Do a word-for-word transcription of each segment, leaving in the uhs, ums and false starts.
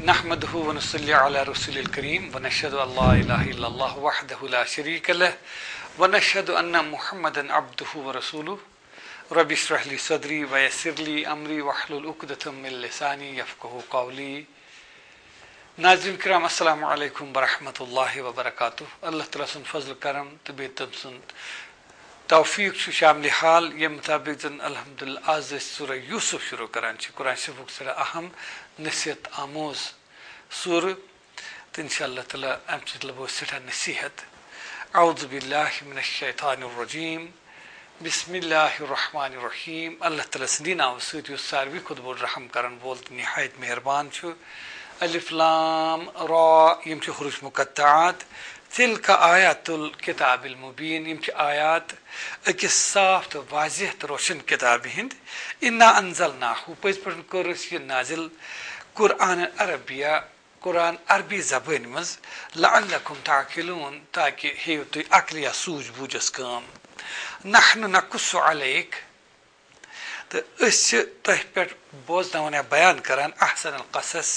नहमदहु व नुसल्ली अला रसूलिल करीम व नशहदु अल्ला इलाहा इल्लल्लाह वहदहु ला शरीका लह व नशहदु अन्ना मुहम्मदन अब्दुहु व रसूलुहु रब्बि इश्रह ली सदरी व यस्सिर ली अमरी वहलुल उक़दतम मिन लिसानी यफ़क़हू क़ौली। नाज़रीन किराम अस्सलामु अलैकुम व रहमतुल्लाहि व बरकातुहू। अल्लाह तआला सुन फज़ल करम तो बेतम सुन तौफीक छु शामिल हाल ये मुताबिक जन अल्हम्दुलिल्लाह आज सूरह यूसुफ शुरू करान छ। कुरान शरीफ से अहम नसीहत आमोज सूर तो इंशाअल्लाह ताला अम लबो सठा नसीहत। औज़ु बिल्लाहि मिनश शैतानिर रजीम बिस्मिल्लाहिर रहमानिर रहीम। अल्लाह ताला सदी नाव सत युस सारवी खुद बोल रहम करन बोल निहायत मेहरबान छु। अलिफ लाम रा यम छ हुरूफ मुक़त्तआत तिल्क आयातुल किताबिल मुबीन यम छ आयात अकिस साफ तो वाज़ेह तो रोशन किताब हिंद। इन्ना अंज़लनाहु पज़ पन करस ये नाजिल कुरान अरबिया कुरान अरबी ज़बान मज लअल्लकुम ताक़िलून ताकि हेव तुय अक्ल या सूझ बूझस काम। नहनु नकुस्सु अलैक तो अस तह पे बोजन या बयान करान अहसनुल क़सस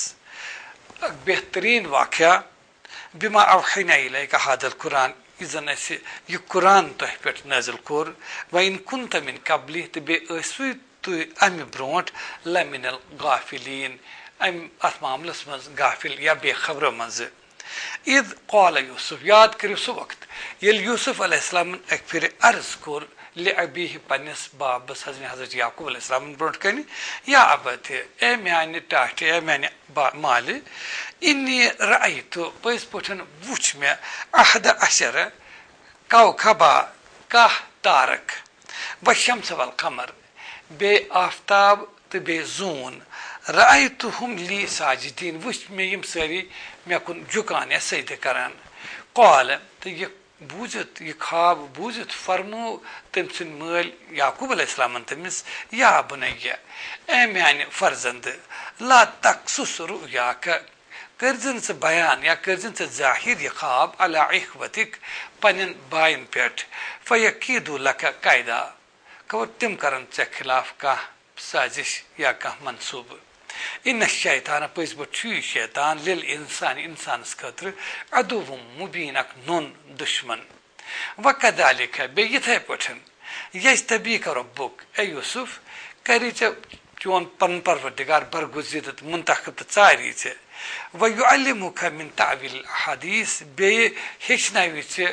बेहतरीन वाक़या बिमा अवहैना इलैका हादल कुरान इज़न ऐसे ये कुरान तह पे नाज़िल कोर व इन कुन्त मिन क़ब्लि तो बे असु तुय अमि ब्रोंट लमिनल गाफिलीन अम अथ मामलस मज गाफिल या बेखबर मज। इद क़ाल यूसुफ याद करो सो वक्त ये यूसुफ अलैहिस्सलाम एक फिर अर्ज कोर ले अबी पन्नस बाबस हज़रत याकूब अलैहिस्सलाम ब्रोंट कनी या अबत ए म्यान टाट ए म्यान माल इन्नी रअयतु पस पुठन वुच मे अहद अशर कौकबा का तारक व शम्स वल कमर बे आफ्ताब तो बे जून रअयतुहुम ली साजिदीन वुच मे यम सारी मे कुन झुकान या सजदे करान। क़ाल तो ये बूझत ये ख्वाब बूझत फरमो तम सुन मल याकूब अलैहिस्सलाम तमिस या बुनय्या ए म्यान फर्जंद ला तक़सुस रुयाक करजन से बयान या करजन से जाहिर ये ख्वाब अला इख्वतिक पनन बायन पेट फयकीदु लक कायदा कवर तिम करन चे खिलाफ का साजिश या का मंसूब। इन शैतान पस बु शैतान लिल इंसान इंसान खतर अदुव मुबीन अक नोन दुश्मन। वकदालिक बे यथे पठन यज्तबीक रब्बुक ए यूसुफ करी चे चोन पन परवरदिगार बरगुज़िरत मुंतखब चारी चे व युअल्लिमुक मिन तावील हदीस बे हेचनावी चे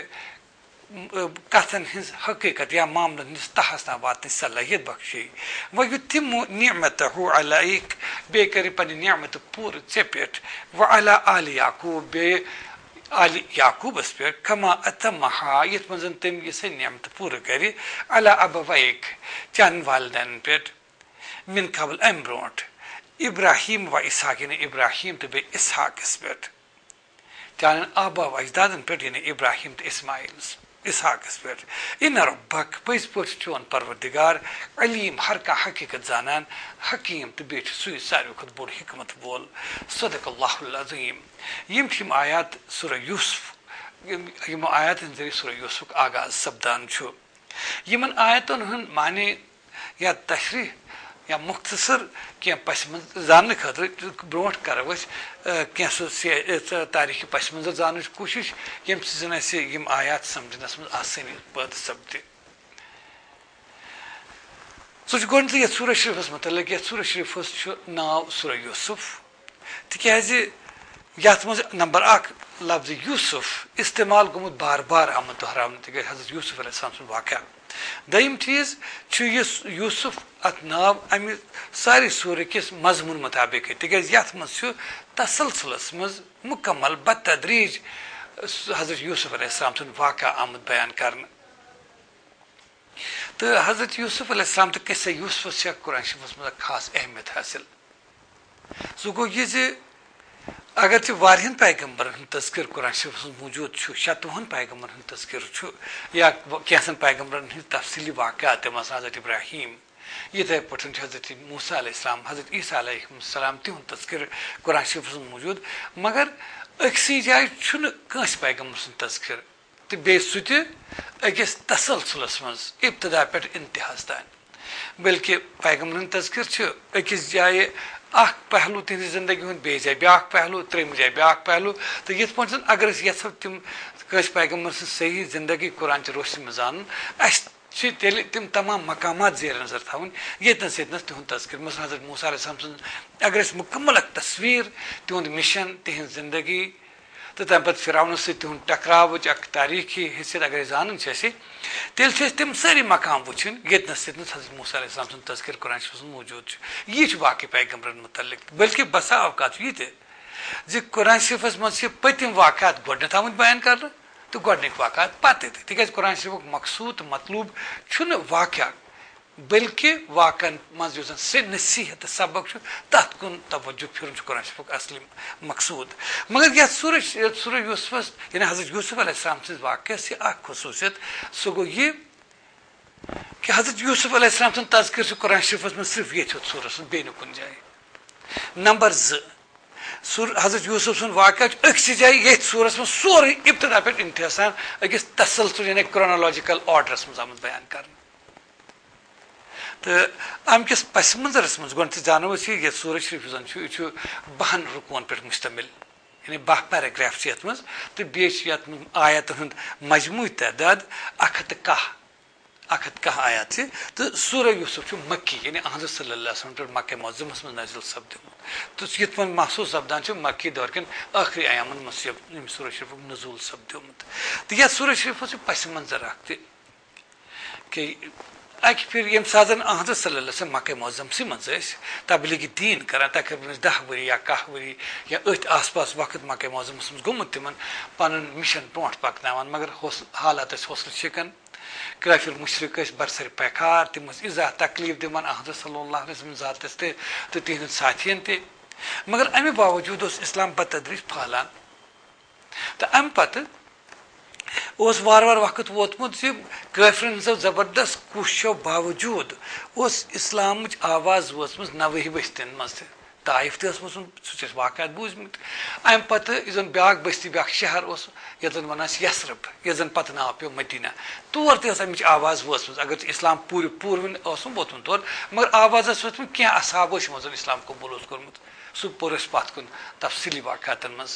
कथन हिंस हकीकत या मामलन हिंस तहसना वात सलाहियत बख्शी व युतिमु निअमतहु अलैक बे करी पनी निअमत पूर चेपेट व अला आली याकूब बे आली याकूब पे कमा अतमहा यत मंजन तम ये से निअमत पूर करी अला अबवैक चन वालदन पेट मिन कबल अमरोट इब्राहिम व इसहाक ने इब्राहिम तो बे इसहाक पेट चन आबा व अजदादन पेट ने इब्राहिम तो इस्माइल इसहाक पे इन रब्बक पज पे चोन परवरदिगार अलीम हर का हकीकत जानन हकीम तो बे सुई सारी खुद बोल हिकमत बोल। सदक़ल्लाहुल अज़ीम। यम छिम आयात सूरह यूसुफ यम आयात जरिए सूरह यूसुफ आगाज सब्दान छु। यमन आयतन हन माने या तशरीह या मुख्तसर क्या पस मंजर जान खतर ब्रोट कर क्या तारीख पस मंजर जान कोशिश यम जन यम आयात समझनस मज आसानी पद सपद सो गो ये सूरह शरीफस मुतल्लिक ये सूरह शरीफस नाव सूरह यूसुफ तिकाज यथ मज नंबर अक लफ्ज यूसुफ इस्तेमाल गोमुत बार बार आमद दोहरावन तिकाज हजरत यूसुफ अलैहिस्सलाम सुन वाक़या। दयम चीज यूसुफ अत नाव अमि सारी सूर्य किस मजमून मुताबिक है तिकाज यथ मज तसलसलस मज मुकम्मल बतदरीज हजरत यूसुफ अलैहिस्सलाम सुन वाक़या आमद बयान करना। तो हजरत यूसुफ अलैहिस्सलाम तो किस्सा यूसुफ से कुरान शरीफ में खास अहमियत हासिल सो गो ये जे अगर चे वारियन पैगम्बरन हन तज़किर कुरान शरीफ मौजूद छु शतवहन पैगम्बरन हन तज़किर छु या कैसन पैगम्बरन हन तफसीली वाक़यात मसलन हज़रत इब्राहीम यथे पठन हज़रत मूसा अलैहिस्सलाम हज़रत ईसा अलैहिस्सलाम तिहुन तज़किर कुरान शरीफ मौजूद मगर अक्सी जाय छुन कंस पैगम्बर सन तज़किर तो बे सुत अकिस तसलसुलस मज इब्तदा पे इंतहास तान बल्कि पैगम्बरन तज़किर छु अकिस जाय अख पहलू तिहंद जिंदगी हूं बे जाए ब्या पहलू त्रेम जाए ब्या पहलू तो ये पे अगर यथो तम कस पैगम्बर सही जिंदगी कुरान रोशनी में जान तेल तम तमाम मकामात जेर नजर थवन यतनस यतनस तिहुंद तस्कर मसलन हजरत मूसा अलैहिस्सलाम सुन अगर मुकम्मल तस्वीर तिहुंद मिशन तिहंद जिंदगी तो तम पे फिरौन से तिहुंद टकराव तारीखी हैसियत अगर जान तेल तम सारी मकाम वुचन यतनस यतनस हजरत मूसा अलैहिस्सलाम सुन तस्कर कुरान मौजूद यह बाकी पैगम्बरन मुतल्लिक बल्कि बसा अवकात यह कुरान शरीफस मज पतिम वाक़ात गोडनथ आमत बयान कर तो गोडनिक वाक़ात पत तिक कुरान शरीफ मकसूद मतलूब वाक़ बल्कि वाकन मज से नसीहत सबक तथ कुन तवज्जो फिर कुरान शरीफ असली मकसूद मगर यह सूरज सूरज यूसुफस यानी हजरत यूसुफ अलैहिस्सलाम सज वाक़ से खसूसियत सह गो ये कि हजरत यूसुफ अलैहिस्सलाम सद तज़किर कुरान शरीफस में सिर्फ ये सूरस बे कुन जाए नंबर ज हजरत यूसुफ सुन वाक़ अक्स जाए ये सूरस में सोरे इब्तदा पे इंतहा अकिस तसलसल यानी क्रोनोलॉजिकल ऑर्डरस में आमत बयान कर तो अमकिस पस मंजरस मज गो जानो ये सूरज शरीफ यह बहन रुकुन पे मुश्तमिल यानी बह पैराग्राफ ये तो बे आयतन हूं मजमू तादाद अख हथ कह अख हथ कह आयत तो सूरह यूसुफ मक्की यानी अहमद सल्लल्लाहु अलैहि वसल्लम पे मक्के मुअज़्ज़मस में नाज़िल सपदुमत तो यत महसूस सपदान मक्की दौर कन आखिरी आयामन मज सूरह शरीफ नज़ूल सपदुमत तो यह सूरह शरीफ पस मंजर अख कि अकि फिर यम साजन अहमद सल्लल्लाहु अलैहि वसल्लम मक्के मुअज़्ज़म मज तबलीग दीन कर तकरीबन दह वरी या कह वरी या अथ आस पास वक्त मक्के मुअज़्ज़मस मज गोमुत तिमन पन मिशन ब्रोट पकनावान मगर हालात हौसला शिकन काफिर मुशरिक बरसर पैकार तम इजा तकलीफ दिमान अहमद सल्लल्लाहु अलैहि वसल्लम जातस तो तिहंद साथियन ते मगर अमे बावजूद इस्लाम बतदरीज फहलान तो अम पत उस वार वार वक्त वोतमुत काफिरन हजो जबरदस्त कोशिशों बावजूद उस इस्लाम आवाज वसम नवे बस्तिन मज ताइफ तस वाक़ बूझमत अम पे जन ब्या बस्ती ब्या शहर यन वन यसरब यन पे नाव पे मदीना तौर तमिच आवाज वसम अगर इस्लाम पूर पूर वोतमुत तौर मगर आवाज वोतमुत क्या असहाबो इस्लाम कबूल कोर्मुत सह पुर पत कुन तफसीली वाक़ातन मज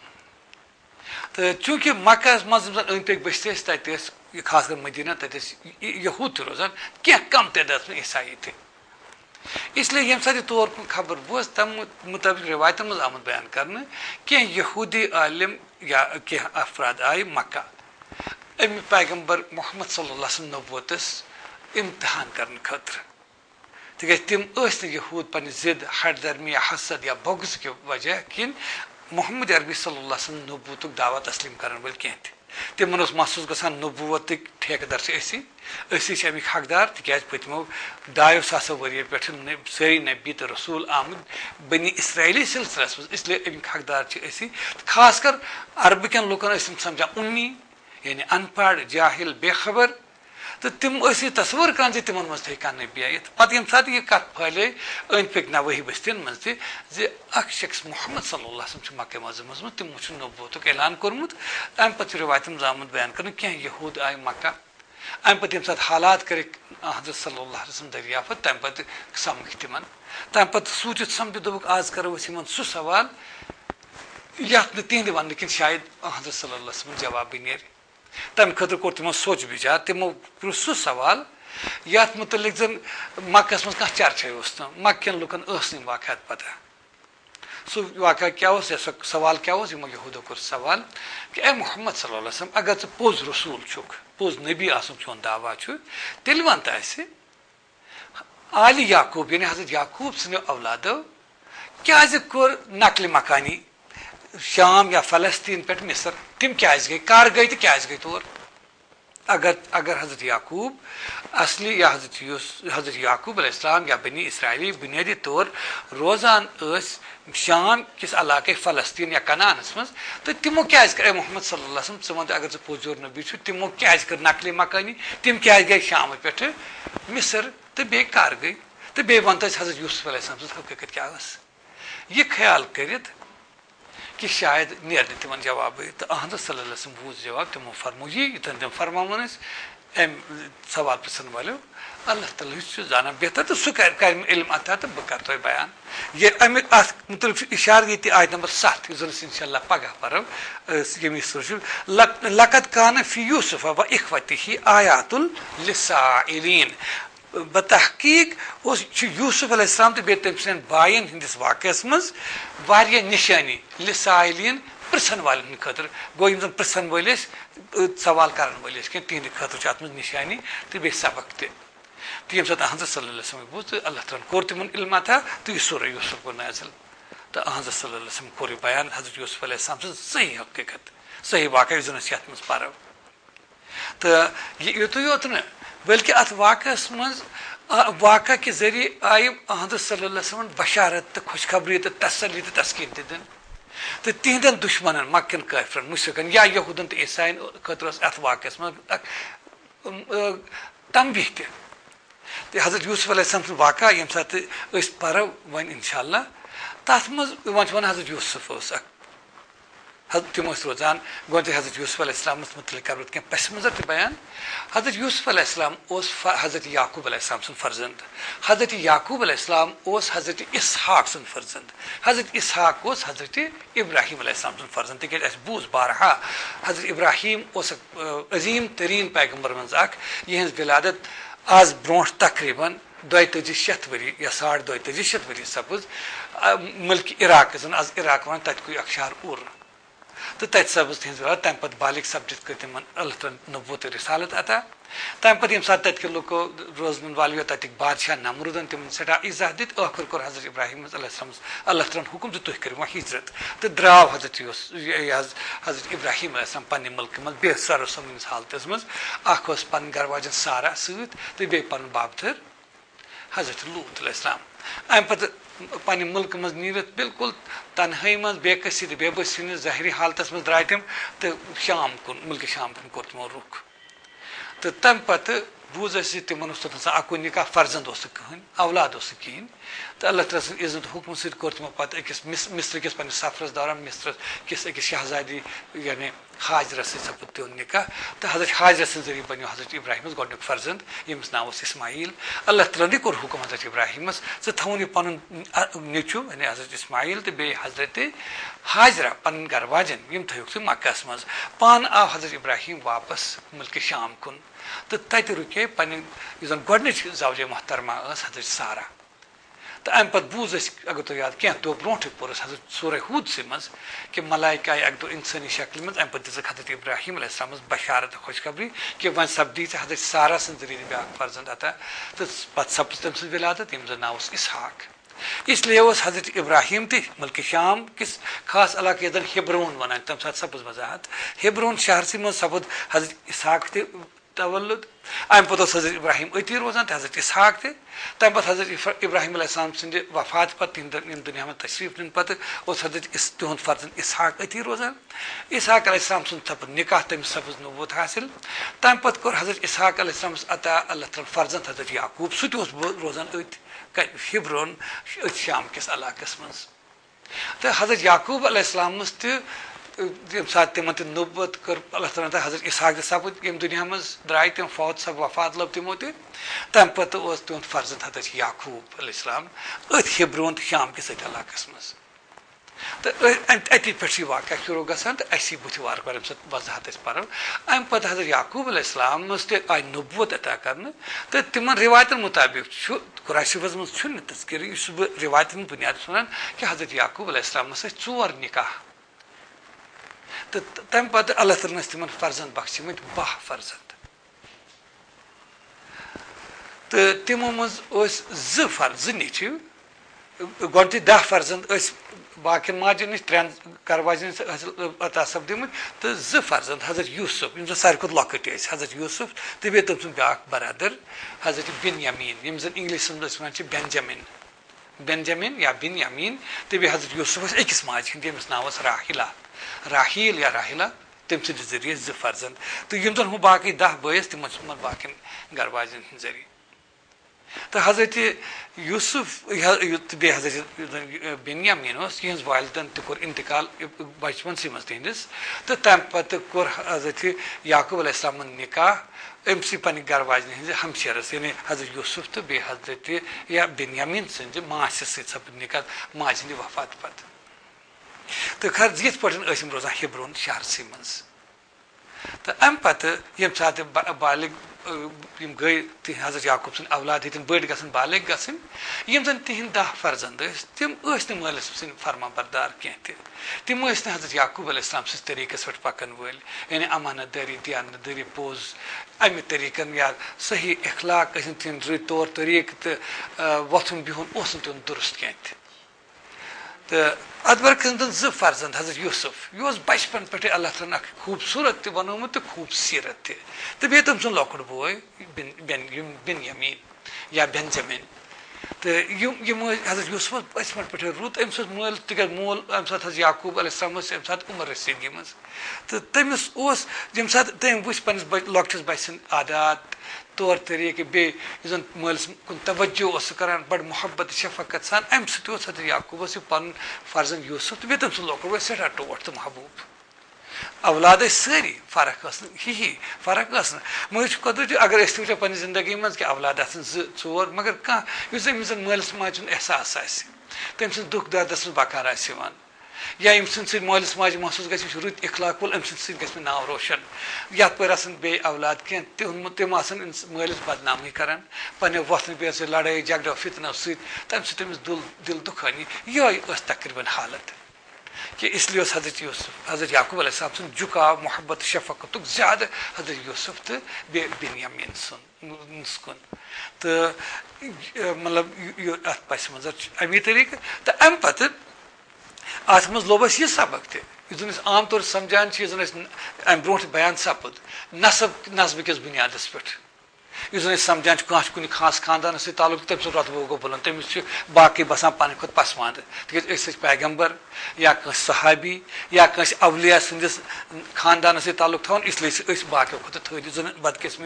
तो चूंकि मक्का मज अंद पे बस्ती तत खासकर मदीना तत यहूद रोजान क्या कम तादाद में ईसाई थे इसलिए यम साथ तौर खबर बोज तम मुताबिक रिवायतन मज आमद बयान करने क्या यहूदी आलिम या क्या अफराद आए मक्का अम पैगम्बर मोहम्मद सल्लल्लाहु अलैहि वसल्लम नबूवतस इम्तिहान करने खतर तिक तम यहूद पन जिद हरदर्मी या हसद या बगस के वजह किन मोहम्मद अरबी सल्लल्लाहु अलैहि वसल्लम नबूवत दावा तस्लीम कर वल कह तिमन महसूस गसान नबूवत ठेकेदार असी अमिक हकदार तिकाज पतमो दायो सासो वरियो पे सारी नबी तो रसूल आमद बनी इसराइली सिलसिलस मज इसलिए अमिक हकदार असी खासकर अरबकन लुकन समझा उम्मी यानी अनपढ़ जाहिल बेखबर तो तम तस्वर कर तिमन मज थे कह नबी आयत पे ये सात यह कत फैले अंद पे नवही बस्तियन मज शख्स मोहम्मद सल्लल्लाहु अलैहि वसल्लम मक्के मुअज़्ज़मस मज तमो नबूवतुक ऐलान कोर्मुत अम पे रिवायतन आमद बयान कर क्या यहूद आय मक्का अम पे तम सात हालात कर हज़रत सल्लल्लाहु अलैहि वसल्लम दरियाफत तम पे समझ तिमन तम पे सूचित समझ दोक आज करो सह सवाल ये तिहद वन कि शायद हज़रत सल्लल्लाहु अलैहि वसल्लम जवाब भी नीर तम खतर कोर तमो सोच विचार तमो पुर सह सवाल ये मुतलिक जन मक्कस मज कह चर्चा मक्कन लुकन वाक़ात पता सह वाक़ क्या सवाल क्या यहूदो कोर सवाल कि ए मोहम्मद सल्लल्लाहु अलैहि वसल्लम अगर पोज रसूल छुक पोज नबी आसुक चोन दावा तेल वन आली याकूब यानी हजरत याकूब सो औलादो क्या कोर नकल मकानी शाम या फलस्तीन पे मिस्र तम क्या गई कर गई तो क्या गई तौर अगर अगर हजरत याकूब असली या हजरत हजरत याकूब अलैहिस्सलाम या बनी इसराइली बुनियादी तौर रोजान शाम किस इलाके फलस्तीन या कनानस मज तो तमो क्या कर मोहम्मद सल्लल्लाहु अलैहि वसल्लम वन अगर पोजोर नबी तमो क्या कर नकल मकानी तम क्या गई शाम पे मिस्र तो बे कर गई तो बे वन हजरत यूसुफ अलैहिस्सलाम हकीकत क्या यह ख्याल कर कि शायद नेर तिमन जवाब तो अहमद सल्लल्लाहु अलैहि वसल्लम बूझ जवाब तमो फरमो ये तम फरमान अम सवाल पृछन वालो Allah Ta'ala hiç zanen beter de su karim ilm atar da bakar toy bayan. Ye amek as mutlak işaret etti ayet number saat. Yüzünüz inşallah pagah parım. Yemi sorusu. Lakat kana fi Yusuf ve ihvatihi ayatul lisailin. Betahkik o Yusuf Aleyhisselam te betemsen bayin hindis vakasımız var ya nişani lisailin प्रसन्न वाले खतर गो यम जन प्रसन्न वलिस सवाल करन वलिस के तीन खतर छ आत्म निशानी ते बे सबक ते तो यम सत हजरत सल्लल्लाहु अलैहि वसल्लम बुझ अल्लाह ताला कोर तिमन इल्म था तो ये सूरह यूसुफ को नाजिल तो हजरत सल्लल्लाहु अलैहि वसल्लम कोरी बयान हजरत यूसुफ अलैहिस्सलाम से सही हकीकत सही वाकई जुन नसीहत में पारो तो ये तो यो न बल्कि अत वाकस में वाका के जरिए आई हजरत सल्लल्लाहु अलैहि वसल्लम बशारत तो खुशखबरी तो तसल्ली तो तस्कीन दिन तो तिहदन दुश्मनन मक्कन काफिरन मुशरिकन या यहूदन तो ईसाइन खतरस अथ वाकस में तंबीह ते तो हजरत यूसुफ अलैहिस्सलाम वाका यम साथ अस पर वन इंशाअल्लाह तथ मज वन वन हजरत यूसुफ ओस तिम रोजान गोत हजरत यूसुफ अलैहिस्सलाम मुतल्लिक कर के पस मंजर ते बयान हजरत यूसुफ अलैहिस्सलाम ओस हजरत याकूब अलैहिस्सलाम सुन फर्जंद हजरत याकूब अलैहिस्सलाम ओस हजरत इसहाक सुन फर्जंद हजरत इसहाक ओस हजरत इब्राहिम अलैहिस्सलाम सुन फर्जंद के अस बूज बारहा हजरत इब्राहिम ओस अजीम तरीन पैगंबर मंज अख यहज विलादत आज ब्रोंठ तकरीबन दोतजी शत वरी या साढ़ दोतजी शत वरी सपज मुल्क इराक जन आज इराक वन तत कोई अक्षार उर तो तत सब्ज थी तम पे बालिक सब्जेक्ट कर तिम अल्लाह नबूत रिसालत अता तम पे यम सात तत के लोग रोजन वालियो तत बादशाह नमरूदन तिम सटा इजाह दित आखिर कर हजरत इब्राहिम अलैहिस्सलाम अल्लाह ताला हुकुम तो तुह कर हिजरत तो द्राव हजरत हजरत इब्राहिम अलैहिस्सलाम पन्ने मुल्क मज बेसर समिस हालतस मज अख पन गरवाजन सारा सत तो बे पन बाबथर हजरत लूत अलैहिस्सलाम अम पे पन्ने मुल्क मज नीरत बिल्कुल तनहाई मज बेकसी तो बेबसी ज़ाहिरी हालतस मज द्राय तम तो शाम कुन मुल्क शाम कुन कोर तमो रुख तो तम पे बूज तिमन अकुन निकाह फर्जंद कहन औलाद कहें तो अल्लाह तआला सद इज्जत हुक्म सद कोर तमो पे अकिस मिस्र किस पे सफरस दौरान मिस्र किस अकिस शहजादी यानी हाजरा सपद तिन निकाह तो हजरत हाजरा सद जरिए बनो हजरत इब्राहिम गोडनुक फर्जंद यमिस नाव इस्माइल अल्लाह तआला कोर हुक्म हजरत इब्राहिम ज थवन पन नीचू यानी हजरत इस्माइल तो बे हजरत हाजरा पन गरवाजन यम थयुक मक्का मज पान आव हजरत इब्राहिम वापस मुल्क शाम कुन तो तत रुके पन जन गोडनिच ज़ौजे मोहतरमा हजरत सारा तो अम पे बूज अगर तो याद क्या दो ब्रोट पोरस हजरत सूरह हूद से मज कि मलाइका अक दो इंसानी शक्ल मज अम पे दिजक हजरत इब्राहिम अलैहिस्सलाम बशारत खुशखबरी कि वन सब्दी हजरत सारा सन जरिए ब्याह फर्जंद अता तो पत सब्ज तम सद विलादत यम जन नाव इसहाक इसलिए उस हजरत इब्राहिम ति मुल्क शाम किस खास इलाके यदन हेब्रोन वन तम साथ सब्ज वजाहत हेब्रोन शहर से मज सपद हजरत इसहाक ति तवल्लुद अम पे हजरत इब्राहिम अति रोजान हजरत इसहाक थे तम पे हजरत इब्राहिम अलैहिस्सलाम सद वफात पे दुनिया में तशरीफ दिन पे हजरत तुंद फर्जन इसहाक अति रोजान इसहाक अलैहिस्सलाम सद सपद निकाह तम सब्ज नबूत हासिल तम पे कोर हजरत इसहाक अलैहिस्सलाम अता अल्लाह ताला फर्जन हजरत याकूब सत रोजान अत हिब्रोन शाम किस इलाकस मज तो हजरत याकूब अलैहिस्सलाम यम सात तिम नबूत कर अल्लाह ताला हजरत इसहाक सपद यम दुनिया मज द्राय तम फौत सब वफात लब तमो ते तम पे तुंद फर्जन हजरत याकूब अलैहिस्सलाम अत हिब्रोन शाम किस इलाकस मज तो अति पे वाक़ शुरू गसान तो असी बुथ वार वार वजाहत पो अम पे हजरत याकूब अलैहिस्सलाम आय नबूत अता कर तो तिम रिवायतन मुताबिक कुरान शरीफस मज तस्कीर रिवायतन बुनियाद वन कि हजरत याकूब अलैहिस्सलाम चोर निकाह तो तम पे अल्लाह ताला तिमन फर्जंद बख्शिमत बाह फर्जंद तो तिमो मज ज फर्ज नीचु गोटी दह फर्जंद बाकी माजन नश त्रेन करवाजन अता सपदिमत तो ज फर्जंद हजरत यूसुफ यम सारे खुद लॉकट हजरत यूसुफ तो बे तम सुन ब्याक बरदर हजरत बिन्यामीन यम जन इंग्लिश वन बेंजामिन बेंजामिन या बिन्यामीन तो बे हजरत यूसुफ अकिस माज हिंद यमिस नाव राहिला राहील या राहिला तम सद जरिए ज फर्जंद तो यम जन हूँ बाकी दह बस तम बाकी गरवाजन जरिए तो हजरत यूसुफ बे हजरत बेन्यामीन यहज वालिदन तोर इंतकाल बचपन से मज तहंदिस तो तम पत कोर हजरत याकूब अलैहिस्सलाम निकाह अमस पे गर वाजन हज हमशेरस यानी हजरत यूसुफ तो बे हजरत या बेन्यामीन सज मास सपद निकाह माजन वफात पत तो खर ये पे रोजान हेब्रोन शहर से मज तो अम पत यम सात बालिग गई हजरत याकूब सन औलाद हतन बड़ गसन बालिग गसन यम जन तिहिंद दह फर्जंद तिम मलिस सन फरमा बरदार कह तिम हजरत याकूब अलैहिस्सलाम सस तरीकस पे पकन वल यानी अमानत दारी दयानतदारी पोज अमि तरीकन या सही इखलाक तिन रुत तौर तरीक तो वथुन बिहुन तिन दुरुस्त कह तो अदबर खंदन ज फर्जंद हजरत यूसुफ यह बचपन पे अल्लाह तआला खूबसूरत तो बनोमुत तो खूबसूरत ते तो बे तम सुन लॉकड बॉय बेन्यामीन या बेंजामिन तो यम हजरत यूसुफ बचपन पे रुत अम मोल तक मोल अम सात हज याकूब अलैहिस्सलाम अम सात उमर रसीदगी मज तो तमिस यम सात तम वो पस लॉकटिस बचन आदात तौर तरीके बे जन मलिस कुन तवज्जो करान बड़ मोहब्बत शफकत सान अम सत हजरत याकूब पन फर्जन यूसुफ तो बे तम सुन लॉकड सठा टोट तो महबूब औलाद सारी फर्क ही ही फर्क मगर कदर अगर वो पे जिंदगी मज कि औलाद जोर मगर कह जन मलिस माज एहसास तम सद दुख दर्दस बकार आन या अम सद मलिस माज महसूस ग रुत इखलाक वल अम सद नाव रोशन ये पे बे औलाद कह तम मलिस बदनामी करान पे वथन बे लड़ाई झगड़ो फितना सत तम तमिस दिल दुखानी यह तकरीबन हालत कि इसलिए हजरत यूसुफ हजरत याकूब अलैहिस्सलाम सुन झुकाव मोहब्बत शफकत ज्यादा हजरत यूसुफ तो बे बेन्यामीन सुन कुन तो मतलब अत पस मज अमी तरीके तो अम पे अत मज लोब यह सबक तन आम तौर समझान जन अम ब्रो बयान सपद नसब नसब किस बुनियादस पे जन समझान कह कुछ खास खानदान सत ताल्लुक तम सद रतबो गो बुलंद तमिस बाकी बसान पन खुद पसमानद तिस पैगम्बर या कह सहाबी या कह अवलिया सदिस खानदान सत ताल्लुक थवन इसलिए बाकी खुद थद जन बदकिस्मी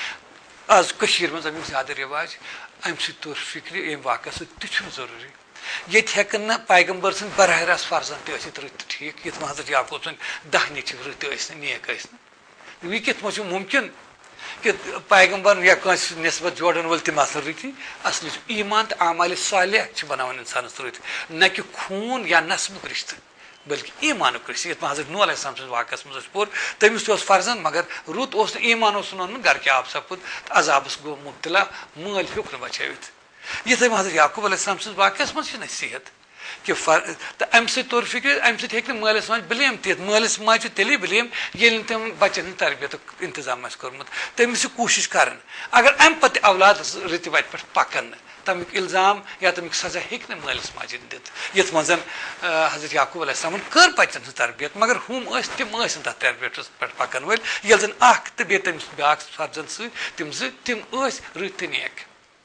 आज कशीर मज अमुक ज्यादा रिवाज अम सर फिक्र अम वाक़ सह जरूरी ये हेकन न पैगम्बर सद बरह रास्त फर्जन तथ रुत ठीक ये हजरत याकूब सद दह निच रुत नेक वह कित मुमकिन कि पैगम्बर या नस्बत जोड़न वल तम रुत असल ईमान तो आमाल सालिह बनान इंसान रुत न कि खून या नस्बुक रिश्त बल्कि ईमान रिश्त ये हजरत नूह अलैहिस्सलाम सद वाक़ मज पोर तमिस फर्जन मगर रुत ईमान वन गर क्या आप सपुद अजाबस गो मुब्तला मल हेक न बचावित ये तम हजरत याकूब अलैहिस्सलाम सद वाक़ मज नसीहत कि तो अम सर फिक्र अम सक मलिस माज ब्लेम ति मलिस माज तेली ब्लेम ये तम बचन तरबियत इंतजाम कर्मुत तमिस कोशिश कर अगर अम पे औलाद रत वत पे पकन तमिक इल्जाम या तमिक सजा हेक मलिस माजन दित ये मज हजरत याकूब अलैहिस्सलाम कर बचन तरबियत मगर हम तम तथ तरबियत पे पकन वल ये जन अख तो बे तमिस ब्या फर्जन सम तम रत नेक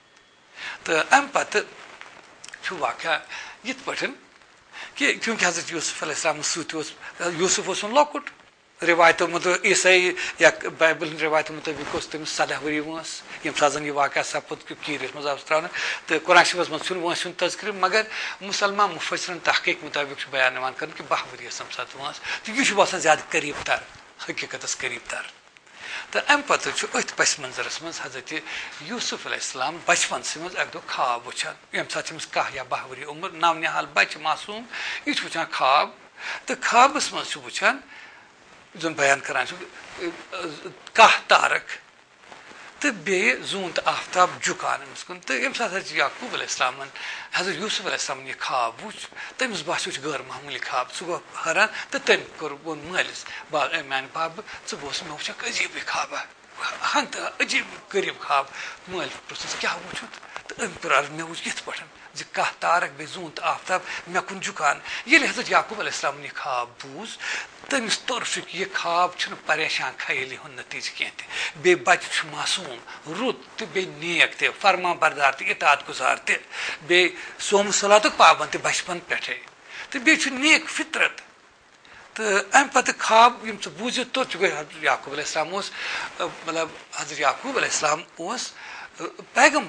तो अम पे वाक़ ये कि क्योंकि हजरत यूसुफ अलैहिस्सलाम सत यूसुफ लॉकुट रिवायतों मतलब ईसाई या बाइबल रिवायतों मुताबिक तमिस सदह वरी वस यम साजन यह वाक़ सपद कीरिस मज आव त्रान तो कुरान शरीफस मज वस तस्कर मगर मुसलमान मुफसरन तहकीक मुताबिक बयान कर कि बह वरी सम सात वस तो यह बसान ज्यादा करीब तर हकीकतस करीब तर तो अम पे अथ पस मंजरस मज हजरत यूसुफ अलैहिस्सलाम बचपन से मज अक दो ख्वाब वुचान यम सात कह या बह वरी उम्र नव निहाल बच मासूम यह वुचान ख्वाब तो ख्वाबस मज वुचान जन बयान करान कह तारक तो बे जून तो आफ्ताब झुकान अमिस कुन तो यम सात हजरत याकूब अलैहिस्सलाम हजरत यूसुफ अलैहिस्सलाम यह ख्वाब वुच तमिस बासो गैर मामूली ख्वाब सह गो हैरान तो तम कोर वोन मलिस मान बाब ऐ बस मे वुच अजीब ख्वाब हन तो अजीब गरीब ख्वाब मल पृस क्या वुचुत तो अम कोर अर्ज मे वुच यथ पे जि कह तारक बे जून तो आफ्ताब मे कुन झुकान ये हजरत याकूब अलैहिस्सलाम यह ख्वाब बूझ तमिस तोर फिक यह ख्वाब परेशान खयाली हूं नतीज कह बे बच मासूम रुत तो बे नेक त फरमा बरदार तो इतात गुजार त बे सोम सलातुक पाबंद बचपन पे तो बे नेक फितरत तो अम पे ख्वाब यम े बूझित तो हजरत याकूब अलैहिस्सलाम मतलब हजरत याकूब अलैहिस्सलाम पैगम्बर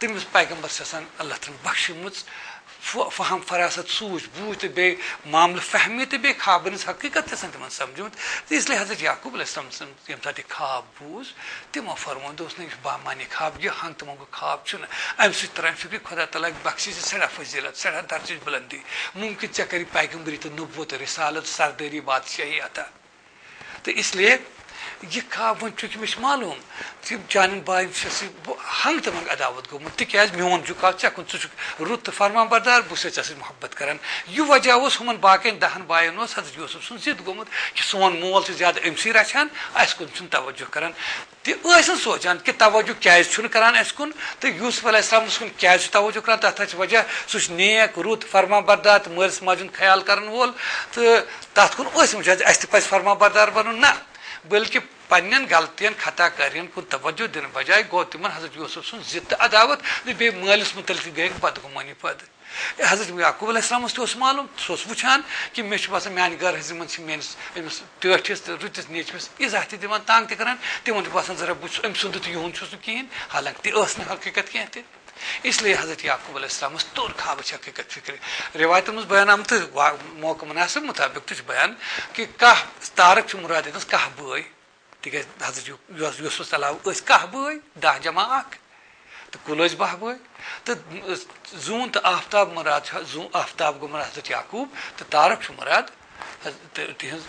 تٔمِس پیغمبر چھِ آسان اللہ تعالیٰ ہن بخشمٕژ فہم فراست سوٗنٛچ بوٗزھ تہٕ بیٚیہِ معاملہٕ فہمی تہٕ بیٚیہِ خابن ہٕنٛز حقیٖقت تہِ آسان تِمن سمجھمُت تہٕ اِسلیے حضرت یعقوٗب علیہ السلام سُنٛد ییٚمہِ ساتہٕ یہِ خاب بوٗز تِمو فرموو دوٚپُس نہٕ یہِ چھُ بامانی خاب یہِ ہنٛگ تہٕ منٛگُک خاب چھُنہٕ اَمہِ سۭتۍ تران فِکرِ خۄدا تعالیٰ بخشی ژےٚ سٮ۪ٹھاہ فضیٖلت سٮ۪ٹھاہ درجٕچ بُلندی مُمکِن ژےٚ کری پیغمبری تہٕ نبوت تہٕ رِسالت سردٲری بادشٲہی عطا تہٕ اِسلیے یہِ خاب وۄنۍ چوٗنٛکہِ مےٚ چھُ معلوٗم زِ چانٮ۪ن باین چھَس بہٕ ہنٛگ تہٕ منٛگ عداوت گوٚمُت تِکیازِ میون جُکاو ژےٚ کُن ژٕ چھُکھ رُت تہٕ فرمان بردار بہٕ چھُسے ژےٚ سۭتۍ محبت کران یہِ وجہ اوس ہُمن باقین دہن باین اوس حضرت یوٗسف سُنٛد ضد گوٚمُت کہِ سون مول چھُ زیادٕ أمسٕے رچھان اَسہِ کُن چھُنہٕ توجہ کران تہِ ٲسۍ نہٕ سونٛچان کہِ توجہ کیازِ چھُنہٕ کران اَسہِ کُن تہٕ یوٗسف علیہ السلامس کُن کیازِ چھُ توجہ کران تتھ حظ چھُ وجہ سُہ چھُ نیک رُت فرمان بردار تہٕ مٲلِس ماجہِ ہُنٛد خیال کرن وول تہٕ تتھ کُن ٲسۍ وٕچھان اَسہِ تہِ پزِ فرمان بردار بنُن نہ بٔلکہِ پننٮ۪ن غلطین خطا کارین کُن توجہ دِنہٕ بجاے گوٚو تِمن حضرت یوٗسف سُنٛد ضد تہٕ عداوت تہٕ بیٚیہِ مٲلِس مُتعلق تہِ گٔیکھ بدگُمٲنی پٲدٕ حضرت یعقوٗب علیہ السلامس تہِ اوس معلوٗم سُہ اوس وٕچھان کہِ مےٚ چھُ باسان میانہِ گرٕ ہٕنٛز یِمن چھِ میٲنِس أمِس ٹٲٹھِس تہٕ رٕتِس نیچوِس اِزاہ تہِ دِوان تنگ تہِ کران تِمن چھُ باسان ذرا بہٕ چھُس أمۍ سُنٛد تہٕ یِہُنٛد چھُس نہٕ کِہینۍ حالانکہِ تہِ ٲس نہٕ حقیٖقت کینٛہہ تہِ اسلیے حضرت یعقوٗب علیہ السلامس توٚر خابٕچ حقیٖقت فِکرِ رِوایتن منٛز بیان آمتہٕ موقعہٕ مُناسِب مُطابق تہِ چھُ بیان کہِ کاہ تارک چھُ مُراد ییٚتنس کاہ بٲے تِکیازِ حضرت یوٗسفس علاوٕ ٲسۍ کاہ بٲے دہ جمع اکھ تہٕ کُل ٲسۍ باہ بٲے تہٕ زوٗن تہٕ آفتاب مُراد چھُ زوٗن آفتاب گوٚو مُراد حضرت یعقوٗب تہٕ تارک چھُ مُراد تہٕ تِہنٛز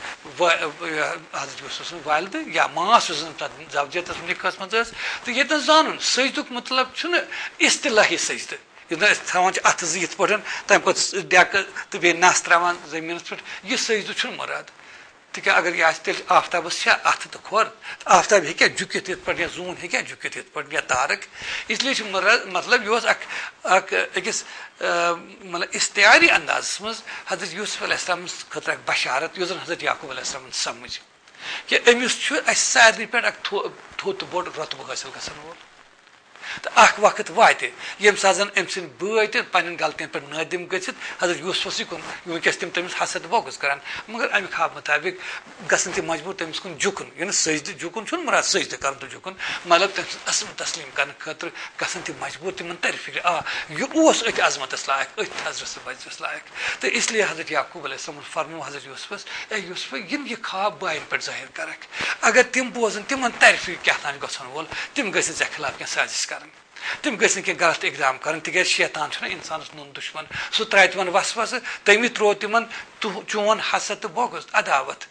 حضرت یوٗسف سٕنٛز والدٕ یا ماس یُس زن تتھ زوجیتس نِکاحس منٛز ٲس تہٕ ییٚتٮ۪ن زانُن سجدُک مطلب چھُنہٕ اصطلٲحی سجدٕ یُس زن أسۍ تھاوان چھِ اَتھٕ زٕ یِتھ پٲٹھۍ تمہِ پتہٕ ڈٮ۪کہٕ تہٕ بیٚیہِ نس تراوان زٔمیٖنس پٮ۪ٹھ یہِ سجدٕ چھُنہٕ مُراد تِکیٛازِ اگر یہِ آسہِ تیٚلہِ آفتابس چھا اَتھٕ تہٕ کھۄر آفتاب ہیٚکیٛاہ جُکِتھ یِتھ پٲٹھۍ یا زوٗن ہیٚکیٛاہ جُکِتھ یِتھ پٲٹھۍ یا تارک اسلیے چھُ مُراد مطلب یہِ اوس اکھ اکھ أکِس مطلب اِستعاری اندازس منٛز حضرت یوٗسف علیہ السلامس خٲطرٕ اکھ بشارت یُس زن حضرت یعقوٗب علیہ السلامن سمجھ کہِ أمِس چھُ اَسہِ سارنٕے پٮ۪ٹھ اکھ تھوٚد تہٕ بوٚڑ رۄتبہٕ حٲصِل گژھن وول تہٕ اکھ وقت واتہِ ییٚمہِ ساتہٕ زن أمۍ سٕنٛدۍ بٲے تہِ پننٮ۪ن غلطین پٮ۪ٹھ نٲدِم گٔژھِتھ حضرت یوٗسفسٕے کُن وٕنکیٚس تِم تٔمِس حسد بوگُز کران مگر اَمہِ خاب مُطابق گژھن تِم مجبوٗر تٔمِس کُن جُکُن یہِ نہٕ سجدٕ جُکُن چھُنہٕ مُراد سجدٕ کرُن تہٕ جُکُن مطلب تٔمۍ سٕنٛز عظمت تسلیٖم کرنہٕ خٲطرٕ گژھن تِم مجبوٗر تِمن ترِ فِکرِ آ یہِ اوس أتھۍ عظمتس لایق أتھۍ حضرت بجرس لایق تہٕ اسلیے حضرت یعقوٗب علیہ السلامن فرموو حضرت یوٗسفس اے یوٗسف یِم یہِ خاب باین پٮ۪ٹھ ظٲہِر کرکھ اگر تِم بوزن تِمن ترِ فِکرِ کیٛاہ تام گژھن وول تِم گٔژھۍ ژےٚ خٕلاف کینٛہہ سازش کرٕنۍ تِم گٔژھۍ نہٕ کینٛہہ غلط اقدام کرٕنۍ تِکیازِ شیطان چھُنہ اِنسانس نوٚن دُشمن سُہ ترایہِ تِمن وسوسہٕ تٔمی تروو تِمن چون حسد تہٕ بوگُز عداوت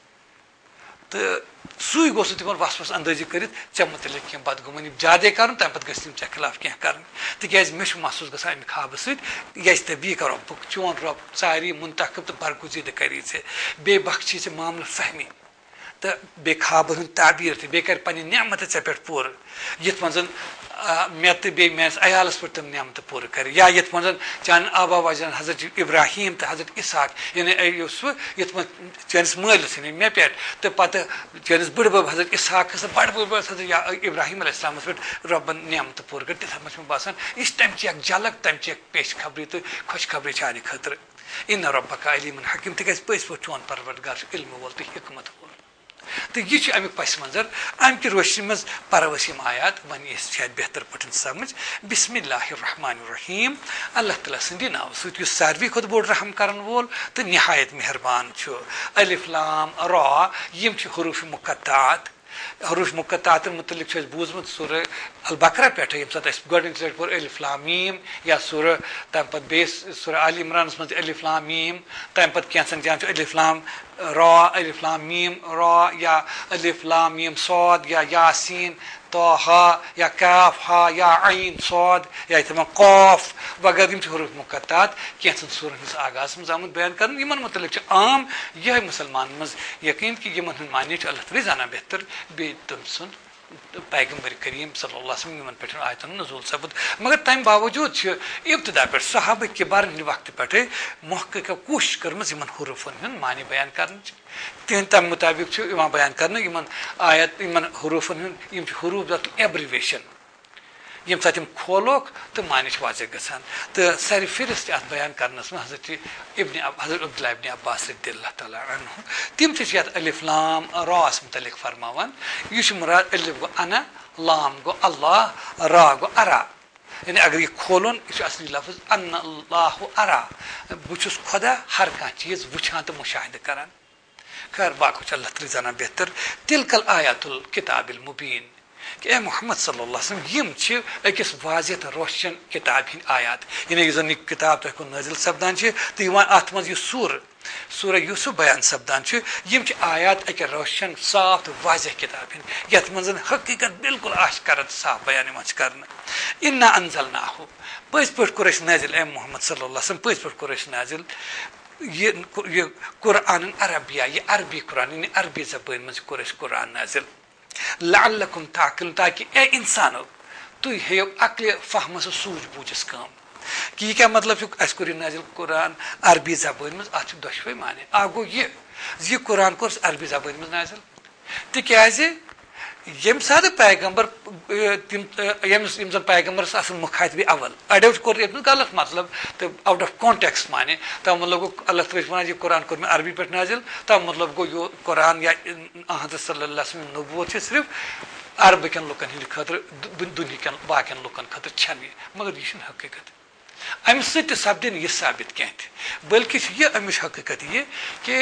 تہٕ سُے گوٚژھ نہٕ تِمن وسوسہٕ اندٲزی کٔرِتھ ژےٚ مُتعلق کینٛہہ بدگُمٲنی زیادے کرُن تمہِ پتہٕ گژھِ تِم ژےٚ خٕلاف کینٛہہ کرٕنۍ تِکیازِ مےٚ چھُ محسوٗس گژھان امہِ خابہٕ سۭتۍ یژِ تہٕ بیٚیہِ کرو بہٕ چون رۄب ژاری مُنتخب تہٕ برگُزیٖدٕ کری ژےٚ بیٚیہِ بخشی ژےٚ معاملہٕ فہمی تہٕ بیٚیہِ خابن ہُنٛد تعبیٖر تہِ بیٚیہِ کرِ پننہِ نعمتہٕ ژےٚ پٮ۪ٹھ پوٗرٕ یِتھ منٛز زن مےٚ تہٕ بیٚیہِ میٲنِس عیالس پٮ۪ٹھ تِم نعمتہٕ پوٗرٕ کرِ یا یِتھ منٛز زن چانٮ۪ن آبا وجن حضرت ابراہیٖم تہٕ حضرت اِسحاق یعنی یوٗسف یِتھ منٛز چٲنِس مٲلِس یعنی مےٚ پٮ۪ٹھ تہٕ پتہٕ چٲنِس بٕڈبب حضرت اِسحاقس تہٕ بڑٕ بٕڈببس حضرت ابراہیٖم علیہ السلامس پٮ۪ٹھ رۄبن نعمتہٕ پوٗرٕ کٔرِتھ تِتھے منٛز چھُ مےٚ باسان یہِ چھِ تمچی اکھ جھلک تمچی اکھ پیش خبری تہٕ خۄش خبری چانہِ خٲطرٕ اِنّا رۄبکا علیٖمُن حکیٖم تِکیازِ پٔزۍ پٲٹھۍ چون پروردگار چھُ علمہٕ وول تہٕ حِکمت وول تہٕ یہِ چھُ امیُک پس منظر امہِ کہِ روشنی منٛز پرو أسۍ یِم آیات وۄنۍ أسۍ شاید بہتر پٲٹھۍ سمجھ بسم اللہ الرحمن الرحیٖم اللہ تعالیٰ سٕنٛدِ ناوٕ سۭتۍ یُس ساروی کھۄتہٕ بوٚڑ رحم کرن وول تہٕ نہایت مہربان چھُ الف لام را یِم چھِ حروٗف مُقطعات حروٗف مُقطعاتن مُتعلق چھُ اَسہِ بوٗزمُت سورہ البقرہ پٮ۪ٹھٕ ییٚمہِ ساتہٕ اَسہِ گۄڈٕنِچ لٹہِ پوٚر الف لام میٖم یا سورہ تمہِ پتہٕ بیٚیِس سورہ آلِ عمرانس منٛز تہِ الف لام میٖم تمہِ پتہٕ کینٛژن جاین چھُ الف لام را الف لام میٖم را یا الف لام میٖم صاد یا یاسیٖن طٰہٰ یا کاف ہا یا عین صاد یا یِتھے پٲٹھۍ قاف وغیرہ یِم چھِ حروٗف مُقطعات کینٛژن سورن ہٕنٛدِس آغازس منٛز آمُت بیان کرنہٕ یِمن مُتعلق چھُ عام یِہے مُسلمانن منٛز یقیٖن کہِ یِمن ہُنٛد معنے چھُ اللہ تعالیٰ زانان بہتر بیٚیہِ تٔمۍ سُنٛد پیغمبر کریٖم صلی اللہ وسلم یِمن پٮ۪ٹھ آیتن نزوٗل سپُد مگر تمہِ باوجوٗد چھِ ابتدا پٮ۪ٹھ صحابہ کِبارن ہٕنٛدِ وقتہٕ پٮ۪ٹھے محققو کوٗشِش کٔرمٕژ یِمن حروٗفن ہُنٛد معنے بیان کرنٕچ تِہنٛدِ تمہِ مُطابق چھُ یِوان بیان کرنہٕ یِمن آیت یِمن حروٗفن ہُنٛد یِم چھِ حروٗف دَپ ایبرِویشن ییٚمہِ ساتہٕ یِم کھولوکھ تہٕ معنے چھِ واضح گژھان تہٕ ساروی فہرست اَتھ بیان کرنس منٛز حضرت ابنِ حضرت عبداللہ ابنِ عباس رضی اللہ تعالیٰ عنہ تِم تہِ چھِ یتھ الف لام راس مُتعلق فرماوان یہِ چھُ مُراد الف گوٚو انا لام گوٚو اللہ را گوٚو ارا यानी अगर ये खोलन यह असली लफ्ज अन्न अल्लाह अरा बुछुस खुदा हर कह चीज वुछान तो मुशाहिद करान खैर बाकी अल्लाह तआला जाना बेहतर तिलकल आयातुल किताबिल मुबीन कि ए मोहम्मद सल्लल्लाहु अलैहि वसल्लम यम छ अकिस वाज़िह तो रोशन किताब हिन आयात यानी यह जन किताब तक नाजिल सपदान छ तो यहां अत मज यह सूर सूरह यूसुफ बयान सपदान छ यम छ आयात अके रोशन साफ तो वाज़िह किताब हिन यत मज हकीकत बिल्कुल आश्कार साफ बयान मच करना इन्ना अनज़लनाहु पस पट कुरश नाजिल ए मोहम्मद सल्लल्लाहु अलैहि वसल्लम पस पट कुरश नाजिल ये ये कुरान अरबिया ये अरबी कुरान यानी अरबी ज़बान मज कुरश कुरान नाजिल लअल्लकुम ताक़िलून ताकि ए इंसानो तुई हेयो अक्ल फहम से सूझ बूझस काम कि यह क्या मतलब अस कुर नाजिल कुरान अरबी ज़बान मज अत दोशवे माने आगो ये ये कुरान कोर्स अरबी ज़बान मज नाजिल तिक्याज यम साथ पैगंबर तिम यम जन पैगंबर मुखातिब अवल अड़ो कोर गलत मतलब तो आउट ऑफ कॉन्टेक्स्ट माने तब मतलब अल्लाह तआला वन यह कुरान कोर अरबी पे नाजिल तब मतलब गो यो कुरान या हज़रत सल्लल्लाहु अलैहि वसल्लम नबूवत सिर्फ अरब कन लुकन हिंद खतर दुनिया कन बाकन लुकन खतर छन मगर यह हकीकत अम सपद यह साबित कह बल्कि यह अमिश हकीकत यह कि